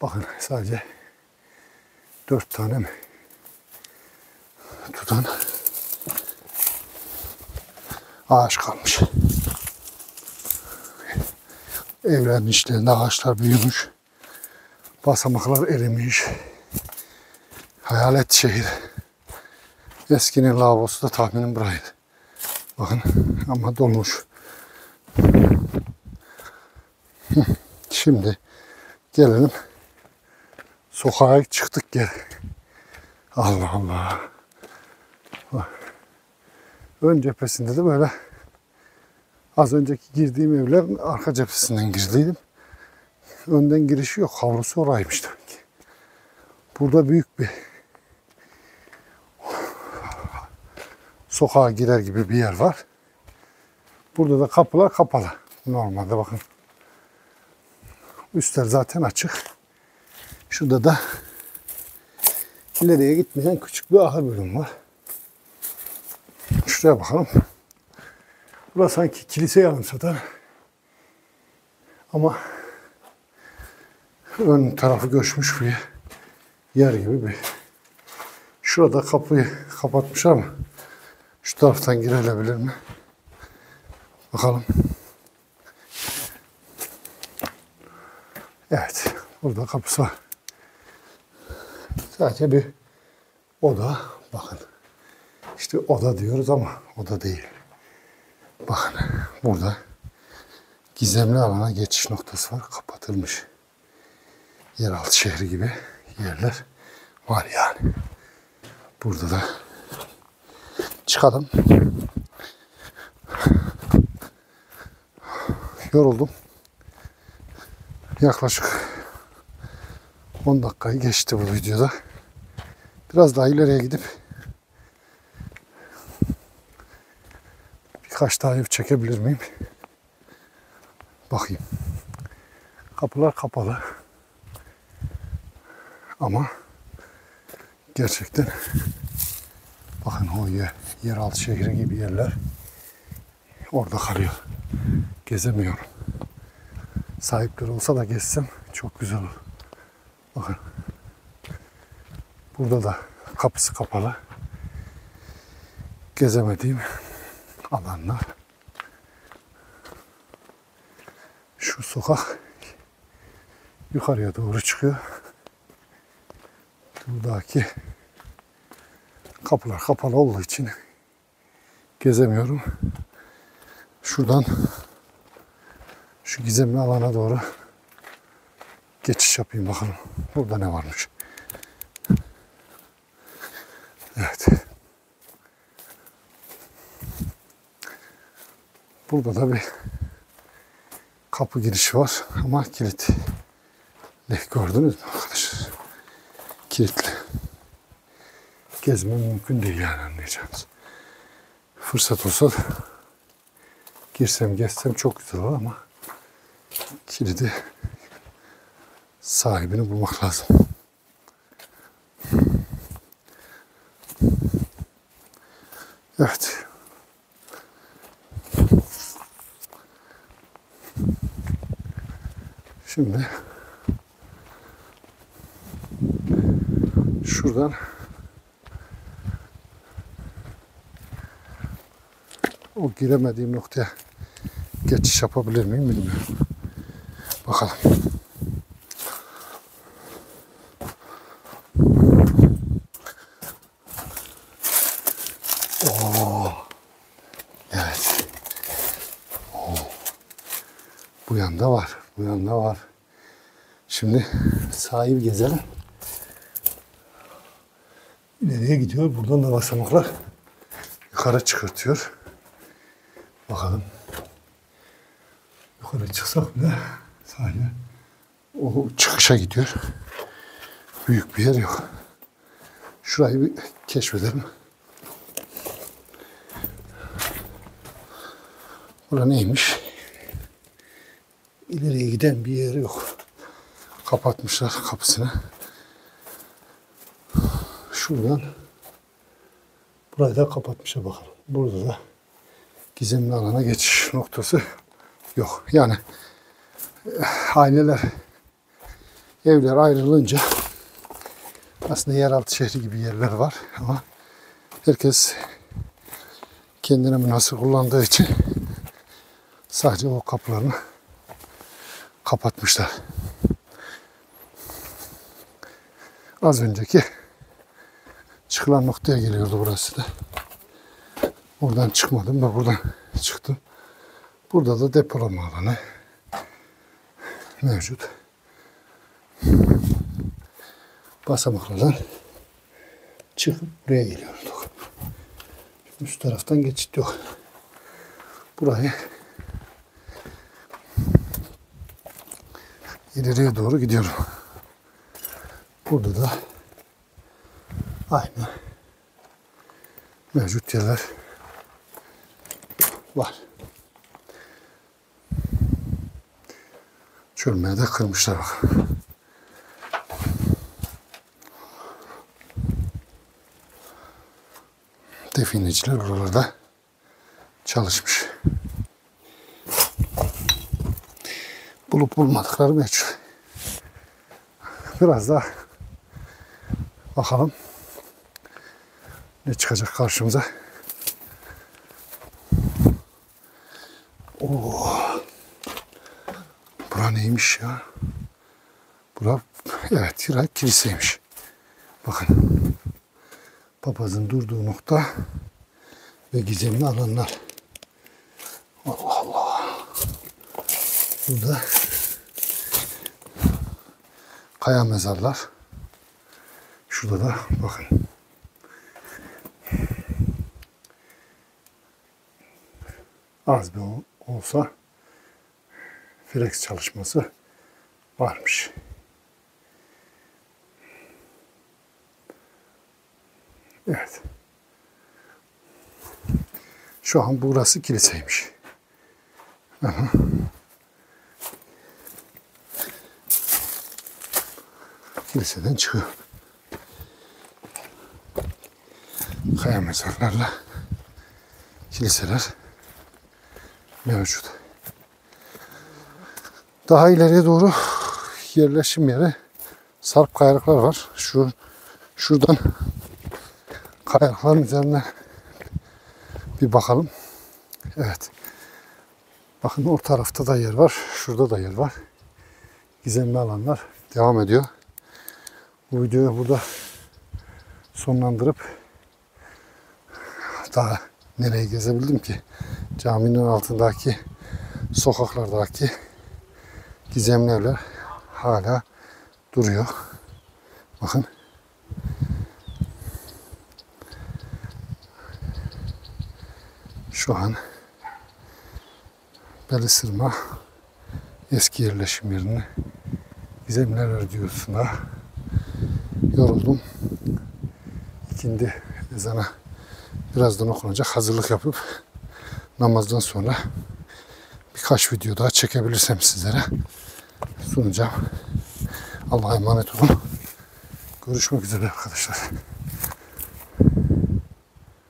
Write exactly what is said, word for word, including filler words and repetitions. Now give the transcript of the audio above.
Bakın sadece dört tane mi tutan ağaç kalmış. Evlerin içlerinde ağaçlar büyümüş. Basamaklar erimiş. Hayalet şehir. Eskinin lavabosu da tahminim buraydı. Bakın ama dolmuş. Şimdi gelelim. Sokağa çıktık geri. Allah Allah. Ön cephesinde de böyle az önceki girdiğim evlerin arka cephesinden girdiydim. Önden girişi yok. Havlusu oraymış demek ki. Burada büyük bir sokağa girer gibi bir yer var. Burada da kapılar kapalı. Normalde bakın. Üstler zaten açık. Şurada da ileriye gitmeyen küçük bir ahır bölüm var. Şuraya bakalım. Burası sanki kiliseye anımsatan ama ön tarafı göçmüş bir yer gibi bir. Şurada kapıyı kapatmış ama şu taraftan girilebilir mi? Bakalım. Evet. Burada kapısı var. Sadece bir oda. Bakın. İşte oda diyoruz ama oda değil. Bakın. Burada gizemli alana geçiş noktası var. Kapatılmış. Yeraltı şehri gibi yerler var yani. Burada da çıkalım. Yoruldum. Yaklaşık on dakikayı geçti bu videoda. Biraz daha ileriye gidip birkaç daha ev çekebilir miyim? Bakayım. Kapılar kapalı. Ama gerçekten bakın o yer, yeraltı şehri gibi yerler orada kalıyor. Gezemiyorum. Sahipleri olsa da gezsem çok güzel olur. Bakın. Burada da kapısı kapalı. Gezemediğim alanlar. Şu sokak yukarıya doğru çıkıyor. Buradaki kapılar kapalı olduğu için gezemiyorum. Şuradan şu gizemli alana doğru geçiş yapayım bakalım. Burada ne varmış? Evet. Burada da bir kapı girişi var ama kilitli. Gördünüz mü arkadaşlar? Kilitli. Gezmem mümkün değil yani, anlayacağınız. Fırsat olsa girsem gezsem çok güzel olur ama kilidi sahibini bulmak lazım. Evet. Şimdi şuradan o giremediğim noktaya geçiş yapabilir miyim bilmiyorum. Bakalım. Oo. Evet. Oo. Bu yanda var. Bu yanda var. Şimdi sahil gezelim. İleriye gidiyor. Buradan da basamaklar yukarı çıkartıyor. Bakalım. Yukarı çıksak bile sahile o çıkışa gidiyor. Büyük bir yer yok. Şurayı bir keşfedelim. Bura neymiş? İleriye giden bir yer yok. Kapatmışlar kapısını. Şuradan burayı da kapatmışlar bakalım. Burada da gizemli alana geçiş noktası yok. Yani aileler evler ayrılınca aslında yeraltı şehri gibi yerler var ama herkes kendine münhasır kullandığı için sadece o kapılarını kapatmışlar. Az önceki çıkılan noktaya geliyordu burası da. Oradan çıkmadım ve buradan çıktım. Burada da depolama alanı mevcut. Basamaklardan çıkıp buraya geliyorduk. Üst taraftan geçit yok. Burayı ileriye doğru gidiyorum. Burada da aynı mevcut yerler var. Çölmeye de kırmışlar bak. Defineciler buralarda çalışmış. Bulup bulmadıkları meçhul. Biraz daha bakalım ne çıkacak karşımıza. Oo. Bura neymiş ya? Bura evet Hira kiliseymiş. Bakın. Papazın durduğu nokta ve gizemli alanlar. Allah Allah. Burada kaya mezarlar. Şurada da bakın. Az bir olsa flex çalışması varmış. Evet. Şu an burası kiliseymiş. Aha. Kiliseden çıkıyor. Kaya mezarlarla kiliseler mevcut. Daha ileriye doğru yerleşim yeri sarp kayalıklar var. Şu şuradan kayalıkların üzerine bir bakalım. Evet. Bakın o tarafta da yer var. Şurada da yer var. Gizemli alanlar devam ediyor. Bu videoyu burada sonlandırıp daha nereye gezebildim ki? Caminin altındaki sokaklardaki gizemli evler hala duruyor. Bakın. Şu an Belisırma eski yerleşim yerini gizemler videosuna yoruldum. İkindi ezana birazdan okunacak, hazırlık yapıp namazdan sonra birkaç video daha çekebilirsem sizlere sunacağım. Allah'a emanet olun. Görüşmek üzere arkadaşlar.